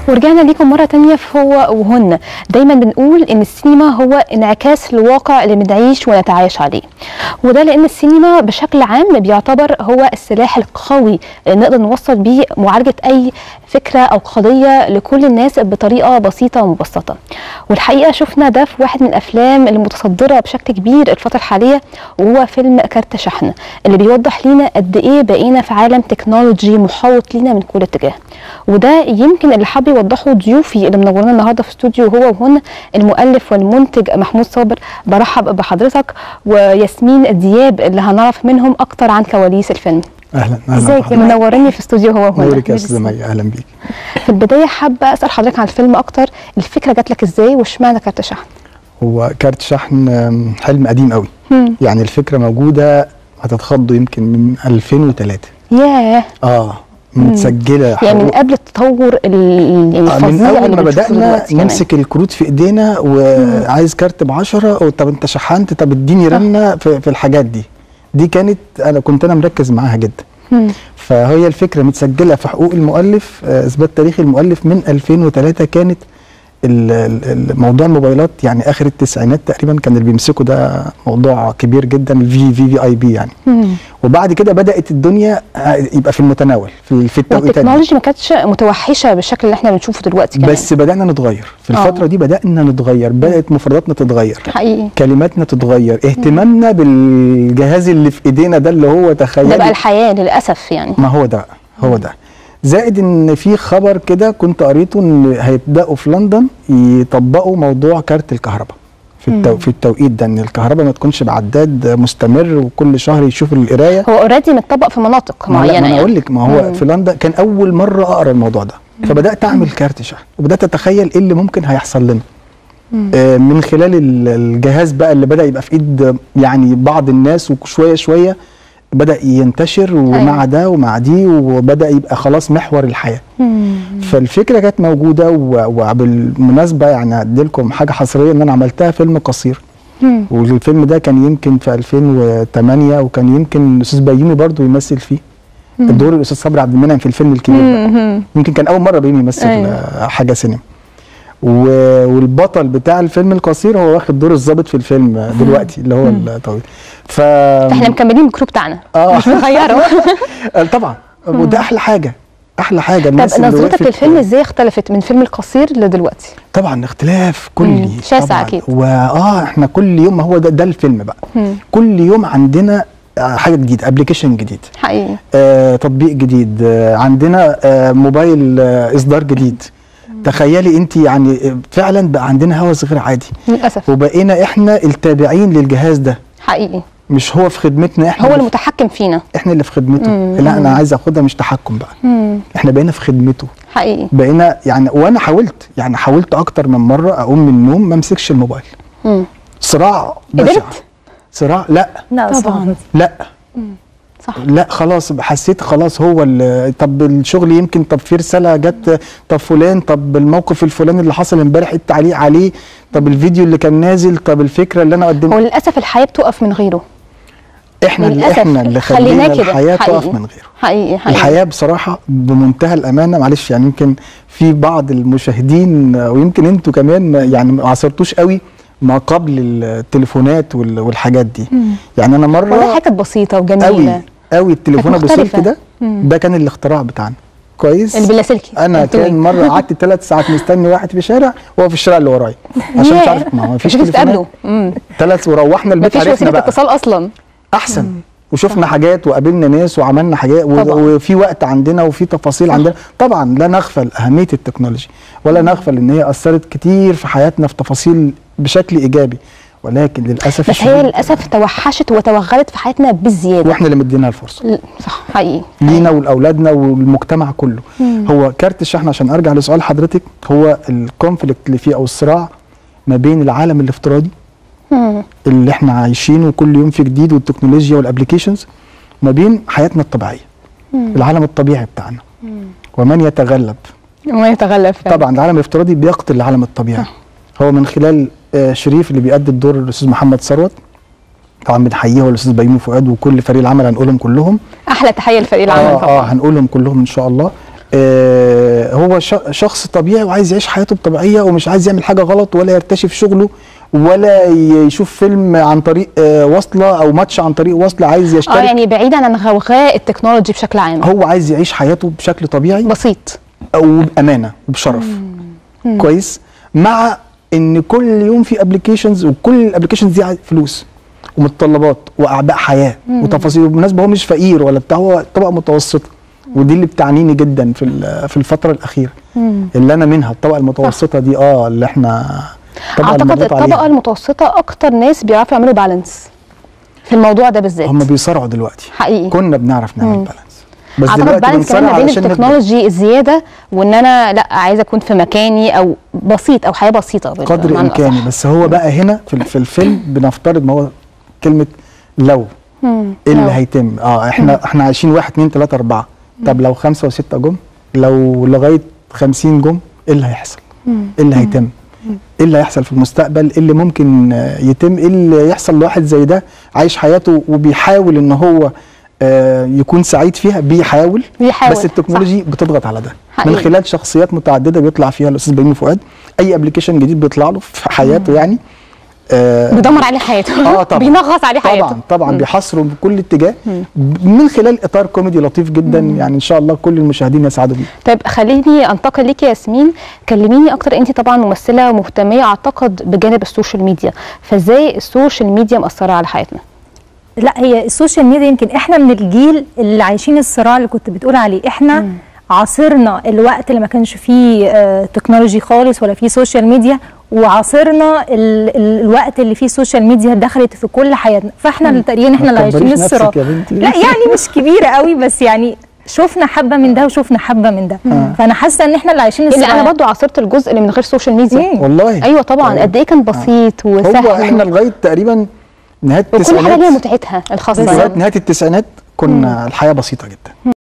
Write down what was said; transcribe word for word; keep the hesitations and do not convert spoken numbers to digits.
ورجعنا ليكم مرة تانية في هو وهن. دايما بنقول ان السينما هو انعكاس للواقع اللي بنعيش ونتعايش عليه، وده لان السينما بشكل عام بيعتبر هو السلاح القوي اللي نقدر نوصل بيه معالجة اي فكرة او قضية لكل الناس بطريقة بسيطة ومبسطة. والحقيقة شفنا ده في واحد من الافلام المتصدرة بشكل كبير الفترة الحالية، وهو فيلم كارت شحن، اللي بيوضح لينا قد ايه بقينا في عالم تكنولوجي محاوط لينا من كل اتجاه. وده يمكن اللي حابب يوضحه ضيوفي اللي منورونا النهارده في استوديو هو وهن، المؤلف والمنتج محمود صابر. برحب بحضرتك، وياسمين دياب اللي هنعرف منهم اكتر عن كواليس الفيلم. اهلا اهلا ازيك؟ منوريني في استوديو هو وهن. نورك يا استاذه مي، اهلا بيك. في البدايه حابه اسال حضرتك عن الفيلم اكتر، الفكره جات لك ازاي واشمعنى كارت شحن؟ هو كارت شحن حلم قديم قوي. مم. يعني الفكره موجوده هتتخضوا يمكن من ألفين وثلاثة. ياه. اه متسجله يعني من قبل التطور الفظيع من اول ما بدانا نمسك كمان. الكروت في ايدينا وعايز كارت ب عشرة، طب انت شحنت، طب اديني رنه في, في الحاجات دي. دي كانت انا كنت انا مركز معاها جدا. مم. فهي الفكره متسجله في حقوق المؤلف، اثبات تاريخ المؤلف من ألفين وثلاثة. كانت الموضوع الموبايلات يعني اخر التسعينات تقريبا كان اللي بيمسكوا ده موضوع كبير جدا، الفي في في اي بي يعني. مم. وبعد كده بدات الدنيا يبقى في المتناول في, في التوقيتات. التكنولوجيا ما كانتش متوحشه بالشكل اللي احنا بنشوفه دلوقتي كمان، بس بدانا نتغير في الفتره أوه. دي بدانا نتغير، بدات مفرداتنا تتغير حقيقي، كلماتنا تتغير، اهتمامنا بالجهاز اللي في ايدينا ده اللي هو تخيل ده بقى الحياه للاسف يعني. ما هو ده هو ده زائد ان في خبر كده كنت قريته ان هيبداوا في لندن يطبقوا موضوع كارت الكهرباء في التو... في التوقيت ده، ان الكهرباء ما تكونش بعداد مستمر وكل شهر يشوف القرايه. هو اوريدي متطبق في مناطق معينه يعني. انا اقول لك، ما هو مم. في لندن كان اول مره اقرا الموضوع ده، فبدات اعمل كارت شحن وبدات اتخيل ايه اللي ممكن هيحصل لنا آه من خلال الجهاز بقى اللي بدا يبقى في ايد يعني بعض الناس، وشويه شويه بدأ ينتشر، ومع ده ومع دي، وبدأ يبقى خلاص محور الحياة. مم. فالفكرة كانت موجودة، وبالمناسبة يعني هدي لكم حاجة حصرية ان انا عملتها فيلم قصير. مم. والفيلم ده كان يمكن في ألفين وثمانية، وكان يمكن الاستاذ بيومي برضو يمثل فيه. مم. الدور الاستاذ صبري عبد المنعم في الفيلم الكبير ده. يمكن كان اول مرة بيومي يمثل أيوة. حاجة سينما. والبطل بتاع الفيلم القصير هو واخد دور الضابط في الفيلم دلوقتي اللي هو الطويل. ف احنا مكملين الكرو بتاعنا اه مش بنغيره. طبعا، وده احلى حاجه احلى حاجه. الناس طب نظرتك للفيلم ازاي اختلفت من فيلم القصير لدلوقتي؟ طبعا اختلاف كلي شاسع اكيد. واه احنا كل يوم، ما هو ده, ده الفيلم بقى. مم. كل يوم عندنا حاجه جديده، ابلكيشن جديد حقيقي، آه تطبيق جديد، آه عندنا آه موبايل آه اصدار جديد. تخيلي انت يعني فعلا بقى عندنا هوس غير عادي للاسف، وبقينا احنا التابعين للجهاز ده. حقيقي، مش هو في خدمتنا، احنا هو المتحكم فينا، احنا اللي في خدمته. مم. لا انا عايز اخدها مش تحكم بقى. مم. احنا بقينا في خدمته حقيقي، بقينا يعني. وانا حاولت يعني حاولت اكتر من مره اقوم من النوم ما امسكش الموبايل. مم. صراع بشع، صراع. لا لا طبعا لا. مم. صح. لا خلاص حسيت خلاص هو طب الشغل يمكن، طب في رساله جت، طب فلان، طب الموقف الفلاني اللي حصل امبارح التعليق عليه، طب الفيديو اللي كان نازل، طب الفكره اللي انا قدمتها. هو للاسف الحياه بتقف من غيره. احنا اللي احنا اللي خلينا الحياه تقف من غيره. حقيقي حقيقي. الحياه بصراحه بمنتهى الامانه، معلش يعني يمكن في بعض المشاهدين ويمكن انتوا كمان يعني ما عاصرتوش قوي ما قبل التليفونات والحاجات دي. مم. يعني انا مره ولا حاجه بسيطه وجميله قوي قوي، التليفون ابو سلك ده مم. ده كان الاختراع بتاعنا. كويس، اللي باللاسلكي. انا كان مره قعدت ثلاث ساعات مستني واحد في شارع وهو في الشارع اللي ورايا عشان مش عارف، ما هو فيش تليفونات ثلاث، وروحنا البيت عرفنا بقى مفيش وسيله اتصال اصلا احسن. مم. وشفنا صح. حاجات وقابلنا ناس وعملنا حاجات طبعا. وفي وقت عندنا وفي تفاصيل صح. عندنا طبعا. لا نغفل اهميه التكنولوجيا ولا مم. نغفل ان هي اثرت كتير في حياتنا في تفاصيل بشكل ايجابي، ولكن للاسف بس هي للاسف توحشت وتوغلت في حياتنا بالزياده، واحنا اللي مديناها الفرصه. صح حقيقي، لينا ولاولادنا والمجتمع كله. مم. هو كارت الشحن عشان ارجع لسؤال حضرتك، هو الكونفليكت اللي فيه او الصراع ما بين العالم الافتراضي مم. اللي احنا عايشينه كل يوم في جديد والتكنولوجيا والابلكيشنز، ما بين حياتنا الطبيعيه. مم. العالم الطبيعي بتاعنا. مم. ومن يتغلب ومن يتغلب فعلا. طبعا العالم الافتراضي بيقتل العالم الطبيعي. صح. هو من خلال آه شريف اللي بيأدي الدور الاستاذ محمد ثروت، طبعا بنحييه، والاستاذ بيومي فؤاد وكل فريق العمل هنقولهم كلهم. احلى تحيه لفريق العمل آه طبعا. اه هنقولهم كلهم ان شاء الله. آه آه هو شخص طبيعي وعايز يعيش حياته بطبيعيه ومش عايز يعمل حاجه غلط ولا يرتشي في شغله ولا يشوف فيلم عن طريق آه وصله او ماتش عن طريق وصله، عايز يشترك. اه يعني بعيدا عن غوغاء التكنولوجي بشكل عام، هو عايز يعيش حياته بشكل طبيعي بسيط وبامانه وبشرف. مم. كويس، مع ان كل يوم في ابلكيشنز وكل الابلكيشنز دي فلوس ومتطلبات واعباء حياه مم. وتفاصيل. وبالمناسبه هو مش فقير ولا بتاع، هو طبقه متوسطه، ودي اللي بتعنيني جدا في في الفتره الاخيره مم. اللي انا منها الطبقه المتوسطه دي. اه اللي احنا اعتقد الطبقه عليها. المتوسطه اكتر ناس بيعرفوا يعملوا بالانس في الموضوع ده بالذات. هم بيصارعوا دلوقتي حقيقي، كنا بنعرف نعمل بالانس بس اعتقد بالانس كمان ما بين التكنولوجي الزياده وان انا لا عايزه اكون في مكاني او بسيط او حياه بسيطه قدر امكاني. بس هو بقى هنا في, في الفيلم بنفترض ما هو كلمه لو ايه اللي هيتم. اه احنا مم. احنا عايشين واحد اتنين تلاته اربعه، طب لو خمسه وسته جم، لو لغايه خمسين جم، ايه اللي هيحصل؟ ايه اللي هيتم؟ ايه اللي هيحصل في المستقبل؟ ايه اللي ممكن يتم؟ ايه اللي يحصل لواحد زي ده عايش حياته وبيحاول ان هو آه يكون سعيد فيها؟ بيحاول, بيحاول. بس التكنولوجي صح. بتضغط على ده حقيقي. من خلال شخصيات متعدده بيطلع فيها الاستاذ بيومي فؤاد، اي ابلكيشن جديد بيطلع له في حياته مم. يعني آه بيدمر عليه حياته. اه طبعا بينغص عليه حياته. طبعا طبعا مم. بيحصره بكل اتجاه مم. من خلال اطار كوميدي لطيف جدا مم. يعني ان شاء الله كل المشاهدين يسعدوا بيه. طيب خليني انتقل ليكي يا ياسمين، كلميني اكتر. انت طبعا ممثله مهتميه اعتقد بجانب السوشيال ميديا، فازاي السوشيال ميديا مأثره على حياتنا؟ لا هي السوشيال ميديا يمكن احنا من الجيل اللي عايشين الصراع اللي كنت بتقول عليه. احنا مم. عاصرنا الوقت اللي ما كانش فيه آه تكنولوجي خالص ولا فيه سوشيال ميديا، وعاصرنا ال ال الوقت اللي فيه السوشيال ميديا دخلت في كل حياتنا. فاحنا تقريبا احنا اللي عايشين الصراع. لا يعني مش كبيره قوي، بس يعني شفنا حبه من ده وشفنا حبه من ده. مم. فانا حاسه ان احنا اللي عايشين الصراع. انا برضو عاصرت الجزء اللي من غير سوشيال ميديا. مم. والله ايوه طبعا. قد ايه كان بسيط آه. وسهل. هو احنا لغايه تقريبا نهايه التسعينات وكل حاجه ليها متعتها الخاصه. لغايه نهايه التسعينات كنا مم. الحياه بسيطه جدا.